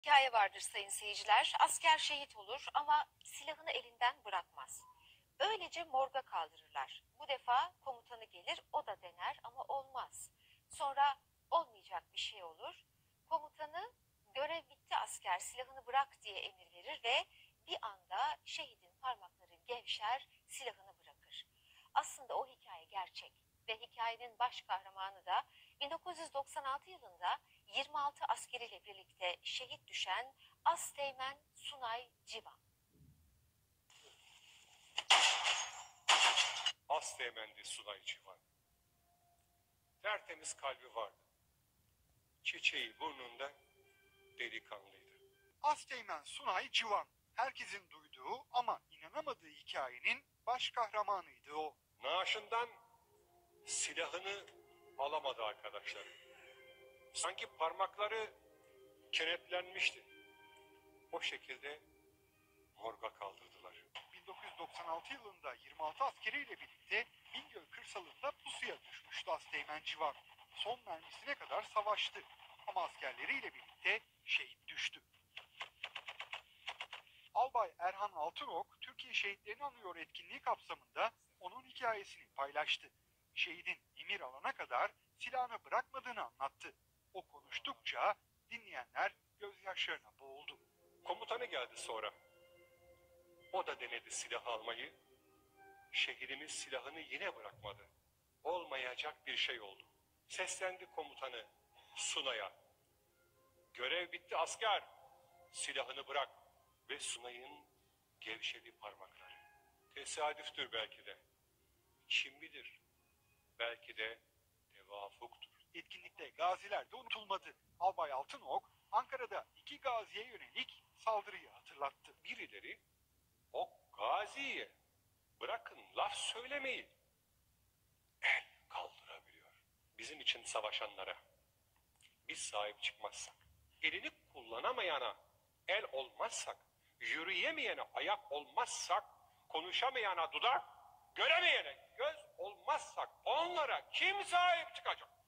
Hikaye vardır sayın seyirciler. Asker şehit olur ama silahını elinden bırakmaz. Öylece morga kaldırırlar. Bu defa komutanı gelir, o da dener ama olmaz. Sonra olmayacak bir şey olur. Komutanı görev bitti asker silahını bırak diye emir verir ve bir anda şehidin parmakları gevşer, silahını bırakır. Aslında o hikaye gerçek ve hikayenin baş kahramanı da 1996 yılında 26 askeriyle birlikte şehit düşen Asteğmen Sunay Civan. Asteğmen'di Sunay Civan. Tertemiz kalbi vardı. Çiçeği burnunda, delikanlıydı. Asteğmen Sunay Civan. Herkesin duyduğu ama inanamadığı hikayenin baş kahramanıydı o. Naaşından silahını alamadı arkadaşlar. Sanki parmakları kenetlenmişti. O şekilde morga kaldırdılar. 1996 yılında 26 askeriyle birlikte Bingöl kırsalında pusuya düşmüştü Asteğmen Civan. Son mermisine kadar savaştı ama askerleriyle birlikte şehit düştü. Albay Erhan Altınok, Türkiye Şehitlerini Anıyor etkinliği kapsamında onun hikayesini paylaştı. Şehidin emir alana kadar silahını bırakmadığını anlattı. O konuştukça dinleyenler gözyaşlarına boğuldu. Komutanı geldi sonra. O da denedi silah almayı. Şehidimiz silahını yine bırakmadı. Olmayacak bir şey oldu. Seslendi komutanı Sunay'a. Görev bitti asker. Silahını bırak. Ve Sunay'ın gevşedi parmakları. Tesadüftür belki de. Çimbidir. Belki de tevafuktur. Etkinlikte gaziler de unutulmadı. Albay Altınok, Ankara'da 2 gaziye yönelik saldırıyı hatırlattı. Birileri o gaziye bırakın laf söylemeyi el kaldırabiliyor. Bizim için savaşanlara biz sahip çıkmazsak, elini kullanamayana el olmazsak, yürüyemeyene ayak olmazsak, konuşamayana dudak, göremeyene göz olmazsak onlara kim sahip çıkacak?